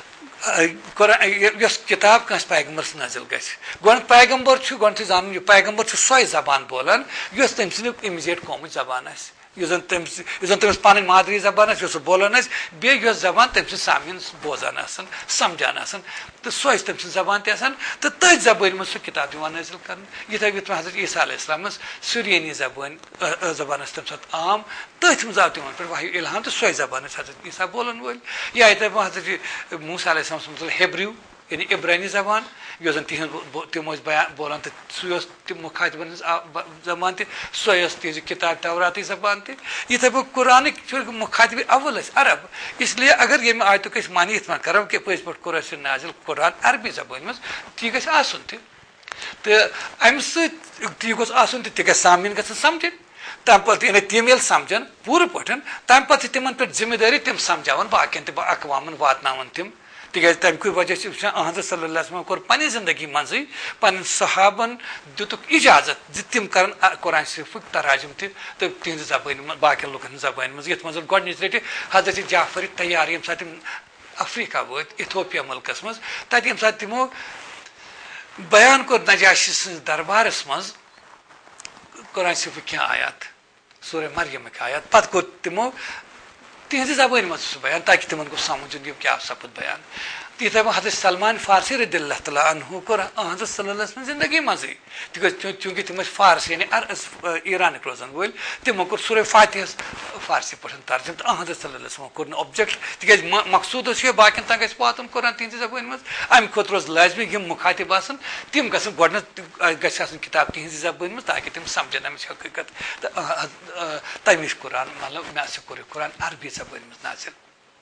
किताब कस पैगम्बरस नाजिल गो पैगम्बर गो जान यह पैगम्बर सो जबान बोलान तम सद इमिजिएट कौमुच जबान जन तमिस पन मादरी जबान सह बोलान बे जबान तम सामीन बोजान समझान तो सो तम जबान तो तथ जबान मज सह किताब दिवान नाजिल कर यथे यथ हजरत ईसा अलैहिस्सलाम सुरियानी जबान जबान तम सात आम तथ मज आव तिमन पे वही इल्हाम तो सो जबान हजरत ईसा बोलन वल या यथे हजरत मूसा अलैहिस्सलाम मतलब हेब्रू यानी इब्रानी जबान यो जन तिहन तिम बयान बोलान तो सह तम मुखातिबन जबान तो सो तिज किताब तौराती जबान तो यथे बह कुरान मुखातिब अव्वल अरब इसलिए अगर ये आयतुक मानी इत करो कि पज पे कुर नाजिल कुरान अरबी जबान मज ती गो आसन तो अम ती गो आसन तो ग सामीन ग समझन तम पे यानी तम ये समझन पूर पठन तम पे तिम पे जिम्मेदारी तम समझावन बाकिन तो अकवामन वातनावन तम तिकाज तमें वजह से हज़रत सल्लल्लाहु अलैहि वसल्लम कोर पन्ने जिंदगी मज पन सहाबन दितुक इजाजत ज तिम करन कुरान शरीफुक तराजुम त तिहंद जबान बाकिन लुकन जबान मज यथ मज गोडनिच लटि हज़रत जाफर तैयार यम साथ अफ्रीका वत इथोपिया मुल्कस मज तत यम साथ तिमो बयान कोर नजाशी दरबारस मज कुरान शरीफुक क्या आयात सूरह मरियम के आयात पत कोर तिमो तिहंद जबान मज बयान ताकि तिमन को समझ क्या सपद बयान तीथे हजरत सलमान फारसी रदियल्लाहु तआला अन्हु कोर हजरत सल्लल्लाहु अलैहि वसल्लम जिंदगी मज चूंकि तिम फारस यानी ईरान रोजान वल तिमो कोर सूरह फातिहा फारसी पठन तर्जुम तो हजरत सल्लल्लाहु अलैहि वसल्लम कोर ऑब्जेक्ट तिकाज मकसूद बाकिन तक गस वातन कुरान तिहंद जबान मज अम खुद रोज लाजमी यम मुखातिब आसन तिम गसन गोडन गस आसन किताब तिहंद जबान मज ताकि तिम समझन अमिश हकीकत तमिश कुरान मतलब मे कोर कुरान अरबी जबान मज नाजिल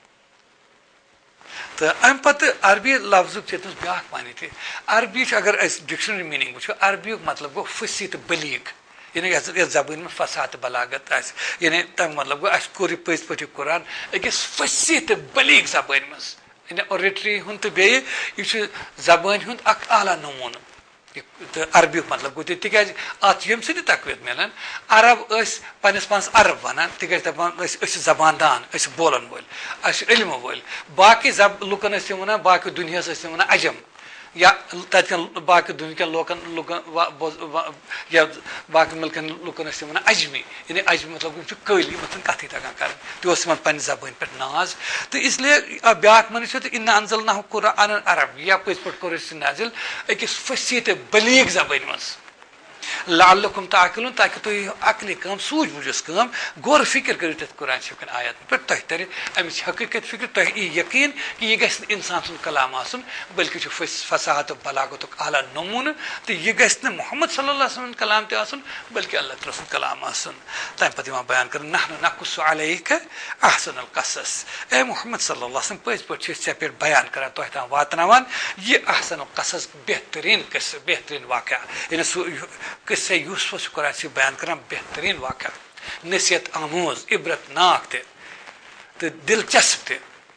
तो अम पे अरबी लफ्ज ब्या मानी थे अरबी अगर डिक्शनरी मीनिंग वो अरबी मतलब गो फसी तो बलीग यानी यथ जबान में फसात बलागत यानी तम मतलब गो कोर पज पे कुरान अकिस फसी तो बलीग जबान मज यानी ओरेटरी हूं तो बे जबान हूं आला नमून तो अरबी मतलब गो तिकाज अत यम सद तकवीत मिलान अरब पन्नस पानस अरब वनान तिकाज दपान जबान दान बोलन वल इल्म वल बाकी जब लुकन वन बाकी दुनिया वन अजम या तन बाकी दुनिया लोकन लुकन या बाकी मुल्कन लुकन वन अजमी यानी अजमी मतलब कली कथ तगान कर तम पे जबान पे नाज तो इसलिए ब्या मन तो इन अनज़लनाहु कुरान अरब या पज पे कोर नाजिल अकिस फसी तो बलीग जबान मज लअल्लकुम ताक़िलून ताकि तुम अक्ल कम सूझ बूझस कम गौर फिक्र करो तथ कुरान शरीफ आयत पे तह तर अमिच हकीकत फिक्र तह यकीन कि यह गस इंसान सुन कलाम आसन बल्कि फसाहत बलागत आला नमून तो यह गस मोहम्मद सल्लल्लाहु अलैहि वसल्लम कलाम ते आसन बल्कि अल्लाह तआला सुन कलाम आसन तम पे बयान कर नहनु नकुस्सु अलैका अहसनुल क़सस ए मोहम्मद सल्लल्लाहु अलैहि वसल्लम पज पे से पे बयान कर तह तम वातनावन यह अहसनुल क़सस बेहतरीन किस्सा बेहतरीन वाक़या यानी किस्से यूसुफ कुरान से बयान करना बेहतरीन वाक़या नसीहत आमूज इबरतनाक तो दिलचस्प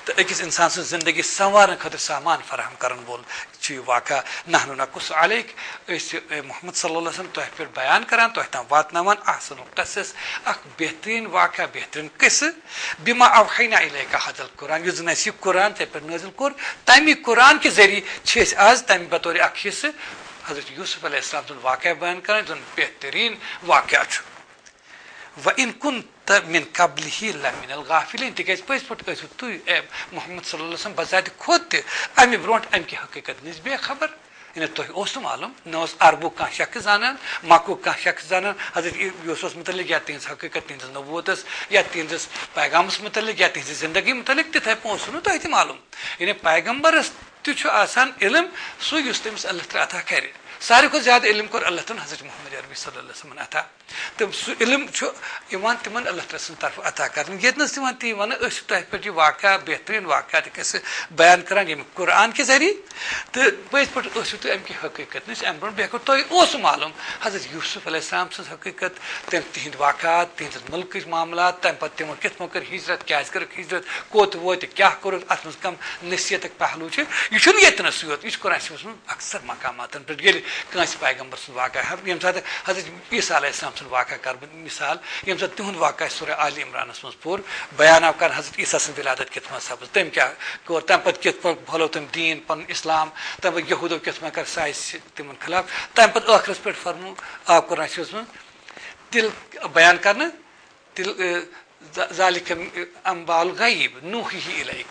तो अकिस इंसान सु जिंदगी संवारन खतर सामान फराहम करन बोल छि वाका नहनु नकुस अलैक मोहम्मद सल्लल्लाहु अलैहि वसल्लम तो फिर बयान करान तो तम वातनावन अहसन कसस अख बेहतरीन वाका बेहतरीन किस बिमा अवहैना इलैका हजल कुरान युजन सि कुरान ते पर नज़िल कर तमी कुरान के जरिए छेस आज तमी बतौर अख हिस्से हजरत यूसुफ अलैहिस्सलाम सुन वाक़या बयान करें जो बेहतरीन वाक़या छ व इन कुंत मिन क़ब्लिही लमिनल गाफिलिन तिकेज पस पट कसु तु मोहम्मद सल्लल्लाहु अलैहि वसल्लम बजात खुद अमि ब्रोंट अम की हकीकत निस बे खबर इन तो ओस मालूम न ओस अरबो का शख्स जानन माको का शख्स जानन हजरत यूसुफ मुतल्लिक या तीन हकीकत तीन नबूवतस या तीन पैगामस मुतल्लिक या तीन जिंदगी मुतल्लिक ते पहुंचनु तो इति मालूम इन पैगंबरस तुछ आसान इल्म सु युस तमिस अल्लाह तआला अता करे सारे को ज्यादा इल्म कर अल्लाह तआला हजरत मोहम्मद अरबी सल्लल्लाहु अलैहि वसल्लम अता तब सु इल्म छु ईमान तिमन अल्लाह तआला तरफ अता करन यतनस तिमन ती वन अस तह पर वाक़या बेहतरीन वाक़या कैसे बयान करान यम कुरान के जरिए तो बस पर अस तो अम की हकीकत निस अम ब्रों बेको तो ओस मालूम हजरत यूसुफ अलैहिस्सलाम सं हकीकत तम तिहिंद वाक़या तिहिंद मुल्क मामला तम पर तिम कित मकर हिजरत क्या कर हिजरत कोत वोत क्या कर अत कम नसीहत पहलू छ यह छु यतनस योत यह कुरान में अक्सर मकामातन पर गेल कस पैगंबर सुन वाक़या यम साथ हजरत ईसा अलैहिस्सलाम सुन वाक़या कर मिसाल यम साथ तिहुंद वाक़या सूरह आल इमरान मज पुर बयान आव कर हजरत ईसा सं विलादत कित सब्ज तम क्या कर तम पत कित भलो तम दीन पन इस्लाम तम यहूदो कित कर साइस तिमन खिलाफ तम पत आखिरस पे फरमू आव कुरान में तिल बयान करना तिल ज़ालिक अम्बाल गैब नूही इलैक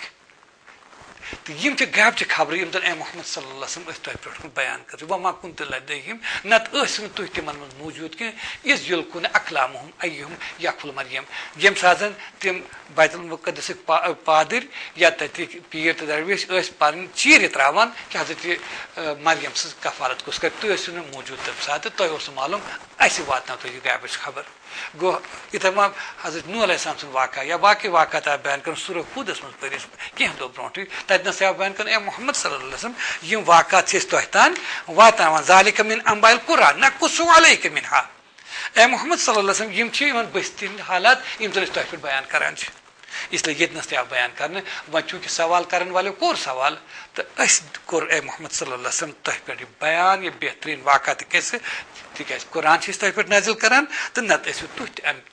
तो यम गैब खबर यम ए मोहम्मद सल्लल्लाहु अलैहि वसल्लम पे बयान कर वमा कुंत लदैहिम नत असम तुह तिमन मज मौजूद कि इस युल्कुन अकलामुहुम अय्युहुम याकुल मरियम यम साजन तिम बैतुल मुक़द्दस पादर या तति पीर तो दरवेश अस पान चीर त्रावन कि हजरत मरियम से कफालत कुस कर तुह सुन मौजूद तब साथ तो ओस मालूम ऐसे वातना तो ये गैब खबर गो इतमा हजरत नूह अलैहिस्सलाम सुन वाक़या या बाकी वाक़या ता बयान कर सूरह हूद मज परिस कह दो ब्रोंट तत से बयान कर ए मोहम्मद सल्लल्लाहु अलैहि वसल्लम यम वाक़या छस तोहतान वातान ज़ालिक मिन अम्बाइल कुरान नकुसु अलैक मिनहा ए मोहम्मद सल्लल्लाहु अलैहि वसल्लम यम छी यमन बस्तिन हालात यम तोह तोह बयान करान छ इसलिए ये नस्ते आप बयान करने वह चूंकि सवाल करने वाले कोर सवाल तो अस कोर ए मोहम्मद सल्लल्लाहु अलैहि वसल्लम तह पे बयान ये बेहतरीन वाक़या कैसे तिक कुरान तह पे नाजिल करान तो नत तुह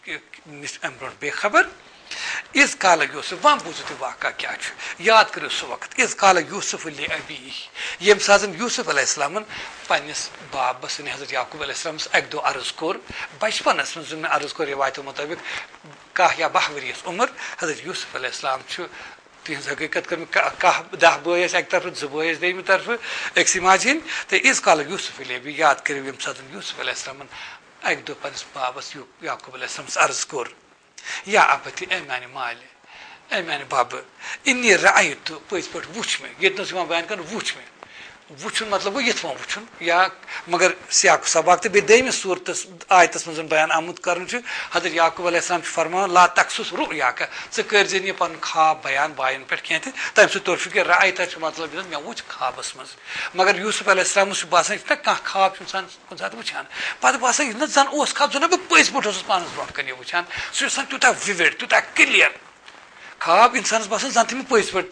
अम ब्रों बेखबर इस काल यूसुफ वह बूझो तुम वाक़ा क्या याद करो सह वक्त इस काल यूसुफ ले अबी यम साजन यूसुफ अलैहिस्सलाम पन्निस बाबस हजरत याकूब अलैहिस्सलाम अक दो अर्ज कोर बचपनस मज अर्ज कोर रिवायतों मुताबिक कह या बाह वरियस उम्र हजरत यूसुफ अलैहिस्सलाम तिज हकीकत कर कह दह बस अक तरफ जो बस दम तरफ अक्स माजिन तो इस काल यूसुफ ले भी याद करो यम साजन यूसुफ अलैहिस्सलाम अक दो पन्निस बाबस याकूब अलैहिस्सलाम अर्ज कोर या अपति ए माने माल ए माने बाब इन्नी रायत पज पे वुच में ये बयान कर वुच में वुचन मतलब गो ये वुचन या मगर सियाक सबाक तो बेम सूरत आयतस मज बयान आमुद कर हजरत याकूब अलैहिस्सलाम फरमान ला तकसुस रुया े कर पन ख्वाब बयान बायन पे कह तम सो तोर फिक्र रायत मतलब मे वुच ख्वाबस मज मगर यूसुफ अलैहिस्सलाम बासान ना कह ख्वाब इंसान कुछ सात वुचान पे बासान ना जन ख्वाब जो बह पज पे पानस ब्रोट कन वुचान सह तूत विविड तूत क्लियर ख्वाब इंसान बासान जन तम पज पे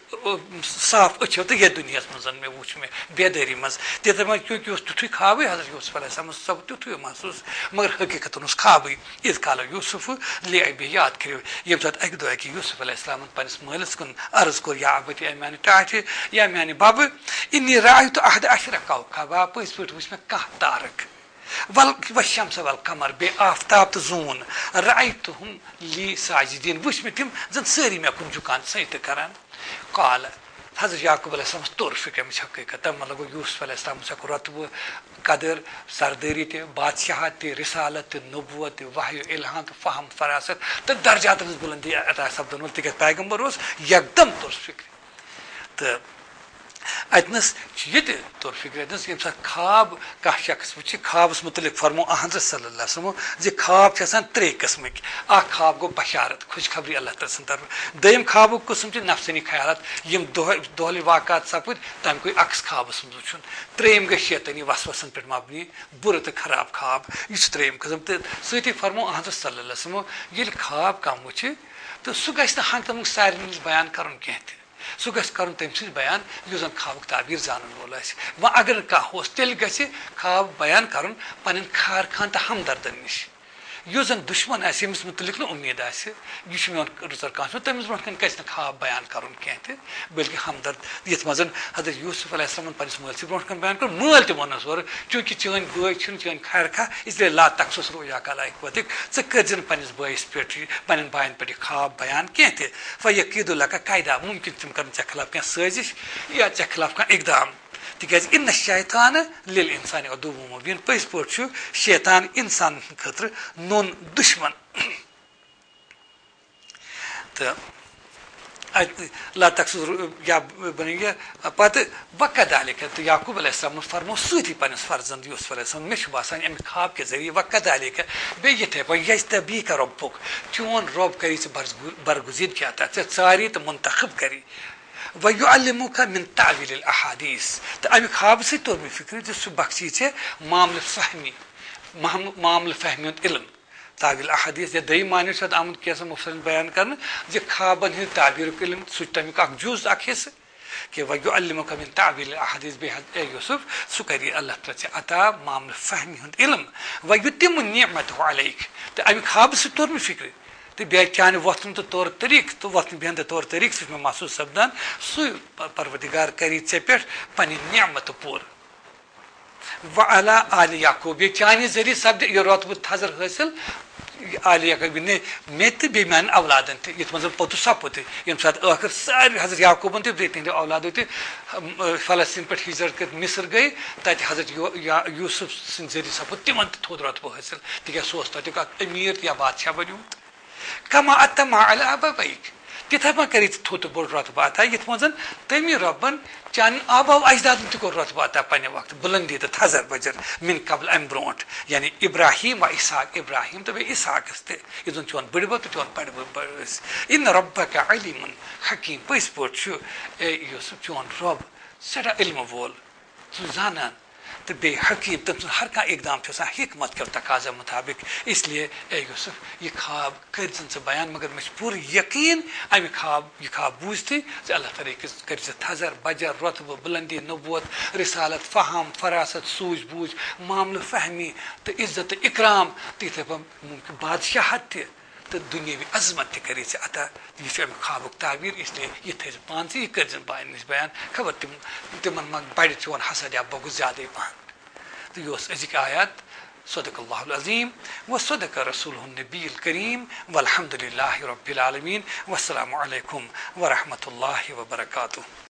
साफ अच्छो तो ये दुनिया मज मे वुच मे बेदारी मज तित क्योंकि तुथु ख्वाब हजरत यूसुफ अलैहिस्सलाम सब तुथु महसूस मगर हकीकत ख्वाब इस काल यूसुफ ले बे याद करो यम सात अक दो कि यूसुफ अलैहिस्सलाम पन्निस मालिस कुन अर्ज कोर या अबति ए माने टाट या माने बब इन्नी रायत अहद अशर कौकबा पज पे वुच मे कह तारक वल वशम्स वल कमर बे आफ्ताब तो जून रायतहुम ली साजिदीन वुच मे तिम जन सारी मे कुन झुकान सैत करान काल हजरत याकूब अलैहिस्सलाम तोर फिक्र में हकीकत मतलब यूसुफ अलैहिस्सलाम रुतब कदर सरदरी ते बादशाहत ते रिसालत ते नबूवत ते वहय इल्हाम ते फहम फरासत तो दर्जात बुलंदी अता सपदन तिक पैगंबर एकदम तोर फिक्र तो अतनस ये तौर फिक्र अतनस ये ख्वाब कह शख्स वो ख्वाबस मुतलिक फरमो हजरत सल्लल्लाहु अलैहि वसल्लम जे ख्वाब त्रे किस्मक आ ख्वाब गो बशारत खुशखबरी अल्लाह ताला सं तरफ दयम ख्वाब किस्म नफसनी ख्यालत यम दोहली वाक़ात सपद तम कोई अक्स ख्वाबस मज वुचन त्रेम गई शैतानी वसवसन पे मबनी बुर तो खराब ख्वाब यह त्रेम किस्म तो सती फरमो हजरत सल्लल्लाहु अलैहि वसल्लम ये ख्वाब कम वुच तो सह गि हंग तम सारे नश बयान कर कह सह गि कर तम सज बयान युस जन ख्वाबुक ताबीर जानन वोल व अगर कह तेल गि ख्वाब बयान कर पन खार खान तो हमदर्दन नश युस जन दुश्मन आस यमिस मुतलिक न उम्मीद आस यह मोन रुचर कह तमिस ब्रोह कन गि ख्वाब बयान कर कह बल्कि हमदर्द ये मज हजरत यूसुफ अलैहिस्सलाम पनिस मल ब्रोह कन बयान कर मल त वनस और चूंकि चन बय चन खैर खा इसलिए ला तखसुस रुया कलाक वतिक ऐ कर पनिस बयस पे पन बायन पे ख्वाब बयान कह फयकीदु लका कायदा मुमकिन तम कर ऐ खिलाफ कह साजिश या ऐ खिलाफ कह इकदाम तिकाज इन शैतान लिल इंसान अदुव्वुन मुबीन पज पे शैतान इंसान खतर नोन दुश्मन तो ला तखसुस या बन पत वकदालिक तो याकूब अलैहिस्सलाम फरमो सती पनिस फर्जंद यूसुफ अलैहिस्सलाम मे बासान अमे ख्वाब के जरिए वकदालिक बे ये पे यस्तबीक रब्बुक चोन रब करी बरगुजीर क्या था सारी तो मुंतखब करी वयुअल्लिमुका मिन तावील अल अहादीस तो अमे ख्वाब से तोर में फिक्र जो सह बख्शी छे मामल फहमी मामल फहमी इल्म तावील अहादीस या दई माने शायद आमद कैसा मुफसर बयान करना जो ख्वाबन हिंद ताबीर इल्म सह तमिक अख जुज अख हिस्स कि वयुअल्लिमुका मिन तावील अल अहादीस बे यूसुफ सह करी अल्लाह तआला अता मामल फहमी हिंद इल्म वयुतिम निअमतहु अलैक तो अमे ख्वाब से तोर में फिक्र तो बे चान वथन तो तौर तरीक तो वथन बेहद तौर तरीक सह मे महसूस सपदान सह परवरदिगार करी ऐ पे पन निअमत पूर व अला आल याकूब बे चान जरिए सपद यह रोतब थजर हासिल आल याकूब ने मे तो बे मान औलादन तो ये मज पोत सपुत ये सात आखिर सारे हजरत याकूबन तो तिहद औलाद तो फलस्तीन पे हिजरत कर मिस्र गई तत हजरत यूसुफ सद जरिए सपुत तिमन थोद रोतब हासिल तिक सह तक अमीर या बादशाह बनुत कमा अतमा अल आबाइक तिथे पा कर थोत बोल रोतबा अता ये मज तमी रबन चान आबा अजदाद तक रोतबा अता पन्ने वक्त बुलंदी तो थजर बजर मिन कबल अम ब्रोट यानी इब्राहिम व इसहाक इब्राहिम तो बे इसहाक ये चोन बड़ब तो चोन पड़ इन रब्बक अलीमुन हकीम पज पे चोन रब सड़ा इल्म वोल सह जानान तो बे हकीम तम हर कह इकदाम हिकमत के तकाजा मुताबिक इसलिए ए यूसुफ ये ख्वाब कर बयान मगर मे पूर यकीन अमे ख्वाब यह ख्वाब बूझती अल्लाह ताला कर थजर बजर रुतब बुलंदी नबूत रिसालत फ़हम फरासत सूझ बूझ मामल फहमी तो इज्जत इकराम तो इत बादशाहत तो दुनियावी अजमत कर अता यह ख्वाबुक ताबीर इसलिए यह थे पान से यह कर बायन नश बयान खबर तम तिमन मा बड़ चोन हसद या बगुस ज्यादा पहन तो यह अजिक आयात सदक़ल्लाहुल अज़ीम व सदक़ रसूलुहुन नबील करीम वल्हम्दुलिल्लाहि रब्बिल आलमीन वस्सलामु अलैकुम व रहमतुल्लाहि व बरकातुहू।